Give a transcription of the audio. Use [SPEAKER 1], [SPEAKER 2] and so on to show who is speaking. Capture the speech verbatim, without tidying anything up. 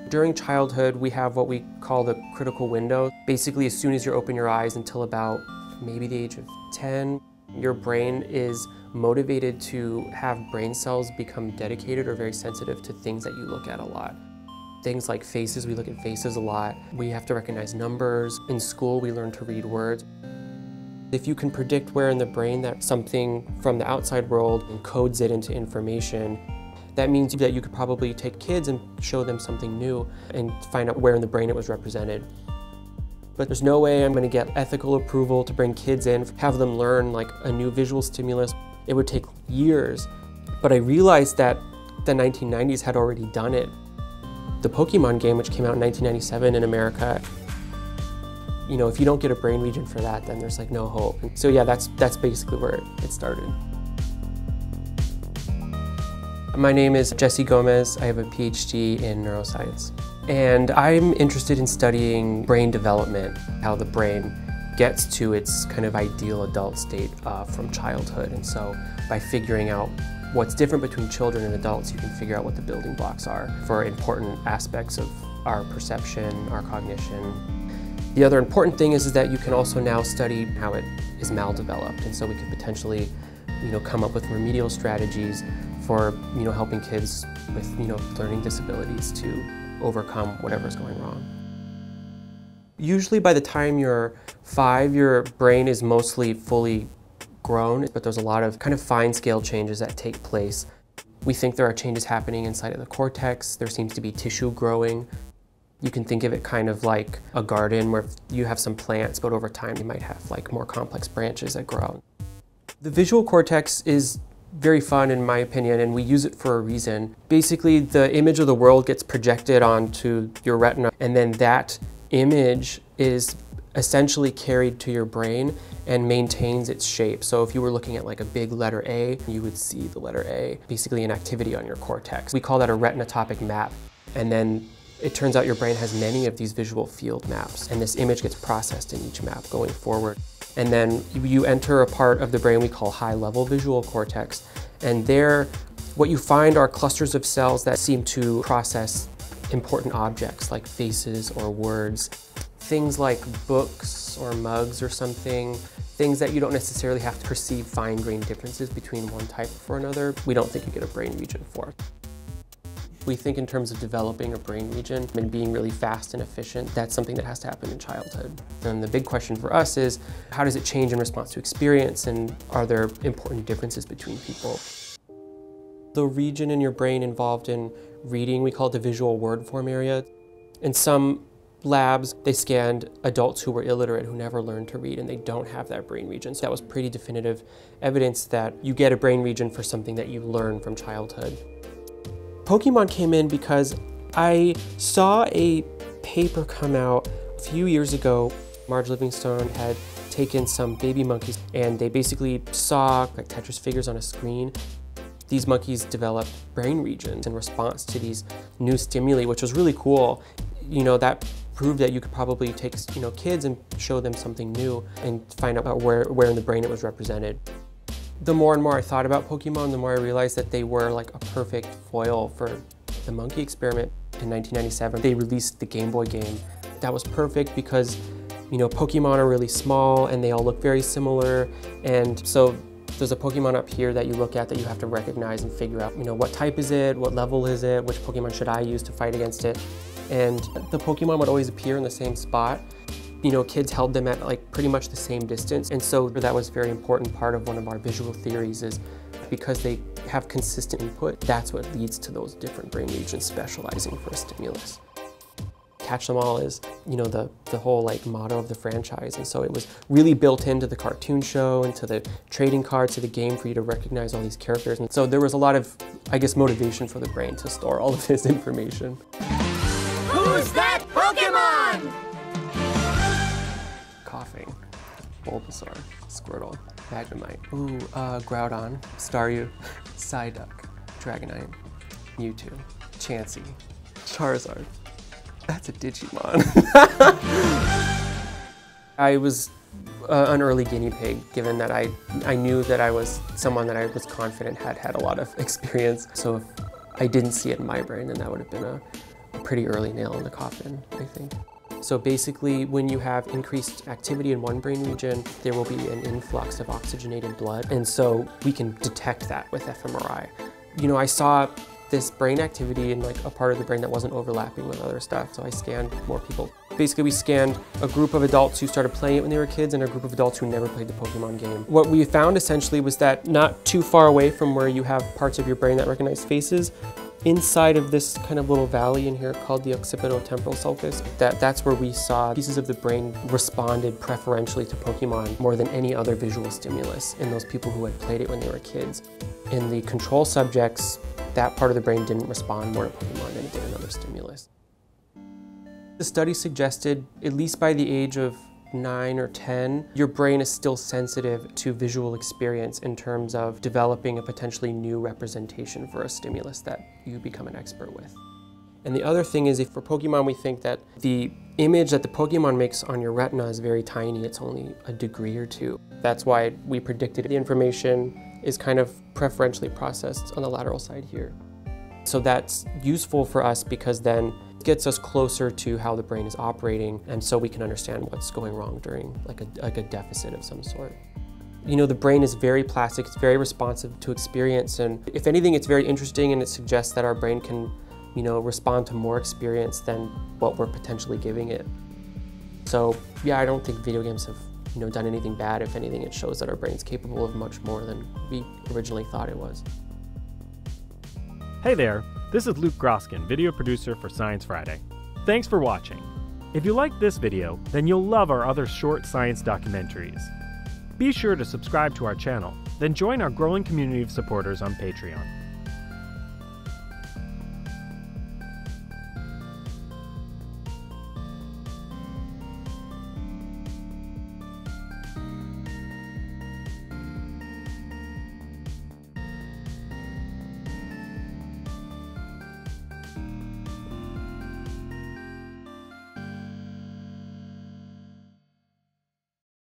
[SPEAKER 1] During childhood, we have what we call the critical window. Basically, as soon as you open your eyes until about maybe the age of ten, your brain is motivated to have brain cells become dedicated or very sensitive to things that you look at a lot. Things like faces, we look at faces a lot. We have to recognize numbers. In school, we learn to read words. If you can predict where in the brain that something from the outside world encodes it into information, that means that you could probably take kids and show them something new and find out where in the brain it was represented. But there's no way I'm going to get ethical approval to bring kids in, have them learn like a new visual stimulus. It would take years. But I realized that the nineteen nineties had already done it. The Pokémon game, which came out in nineteen ninety-seven in America, you know, if you don't get a brain region for that, then there's like no hope. So yeah, that's, that's basically where it started. My name is Jesse Gomez. I have a PhD in neuroscience. And I'm interested in studying brain development, how the brain gets to its kind of ideal adult state uh, from childhood. And so by figuring out what's different between children and adults, you can figure out what the building blocks are for important aspects of our perception, our cognition. The other important thing is, is that you can also now study how it is maldeveloped. And so we could potentially, you know, come up with remedial strategies for, you know, helping kids with, you know, learning disabilities to overcome whatever's going wrong. Usually by the time you're five, your brain is mostly fully grown, but there's a lot of kind of fine scale changes that take place. We think there are changes happening inside of the cortex. There seems to be tissue growing. You can think of it kind of like a garden where you have some plants, but over time you might have like more complex branches that grow out. The visual cortex is very fun in my opinion, and we use it for a reason. Basically, the image of the world gets projected onto your retina, and then that image is essentially carried to your brain and maintains its shape. So if you were looking at like a big letter A, you would see the letter A, basically an activity on your cortex. We call that a retinotopic map. And then it turns out your brain has many of these visual field maps, and this image gets processed in each map going forward. And then you enter a part of the brain we call high-level visual cortex. And there, what you find are clusters of cells that seem to process important objects like faces or words. Things like books or mugs or something, things that you don't necessarily have to perceive fine-grained differences between one type or another, we don't think you get a brain region for. We think in terms of developing a brain region and being really fast and efficient. That's something that has to happen in childhood. And the big question for us is, how does it change in response to experience, and are there important differences between people? The region in your brain involved in reading, we call it the visual word form area. In some labs, they scanned adults who were illiterate, who never learned to read, and they don't have that brain region. So that was pretty definitive evidence that you get a brain region for something that you learn from childhood. Pokémon came in because I saw a paper come out a few years ago. Marge Livingstone had taken some baby monkeys, and they basically saw like Tetris figures on a screen. These monkeys developed brain regions in response to these new stimuli, which was really cool. You know, that proved that you could probably take, you know, kids and show them something new and find out where, where in the brain it was represented. The more and more I thought about Pokémon, the more I realized that they were like a perfect foil for the monkey experiment. In nineteen ninety-seven, they released the Gameboy game. That was perfect because, you know, Pokémon are really small and they all look very similar. And so there's a Pokémon up here that you look at that you have to recognize and figure out, you know, what type is it, what level is it, which Pokémon should I use to fight against it. And the Pokémon would always appear in the same spot. You know, kids held them at like pretty much the same distance. And so that was a very important part of one of our visual theories, is because they have consistent input, that's what leads to those different brain regions specializing for a stimulus. Catch them all is, you know, the, the whole like motto of the franchise. And so it was really built into the cartoon show and to the trading cards, to the game, for you to recognize all these characters. And so there was a lot of, I guess, motivation for the brain to store all of this information.
[SPEAKER 2] Who's that Pokémon?
[SPEAKER 1] Coughing, Bulbasaur, Squirtle, Magnemite, ooh, uh, Groudon, Staryu, Psyduck, Dragonite, Mewtwo, Chansey, Charizard. That's a Digimon. I was uh, an early guinea pig, given that I, I knew that I was someone that I was confident had had a lot of experience. So if I didn't see it in my brain, then that would have been a, a pretty early nail in the coffin, I think. So basically, when you have increased activity in one brain region, there will be an influx of oxygenated blood. And so we can detect that with fMRI. You know, I saw this brain activity in like a part of the brain that wasn't overlapping with other stuff, so I scanned more people. Basically, we scanned a group of adults who started playing it when they were kids and a group of adults who never played the Pokemon game. What we found essentially was that not too far away from where you have parts of your brain that recognize faces, inside of this kind of little valley in here called the occipitotemporal sulcus, that, that's where we saw pieces of the brain responded preferentially to Pokemon more than any other visual stimulus in those people who had played it when they were kids. In the control subjects, that part of the brain didn't respond more to Pokemon than it did another stimulus. The study suggested, at least by the age of nine or ten, your brain is still sensitive to visual experience in terms of developing a potentially new representation for a stimulus that you become an expert with. And the other thing is, if for Pokemon we think that the image that the Pokemon makes on your retina is very tiny, it's only a degree or two. That's why we predicted the information is kind of preferentially processed on the lateral side here. So that's useful for us because then it gets us closer to how the brain is operating, and so we can understand what's going wrong during like a, like a deficit of some sort. You know, the brain is very plastic, it's very responsive to experience, and if anything, it's very interesting, and it suggests that our brain can, you know, respond to more experience than what we're potentially giving it. So yeah, I don't think video games have, you know, done anything bad. If anything, it shows that our brain's capable of much more than we originally thought it was.
[SPEAKER 3] Hey there, this is Luke Groskin, video producer for Science Friday. Thanks for watching. If you like this video, then you'll love our other short science documentaries. Be sure to subscribe to our channel, then join our growing community of supporters on Patreon.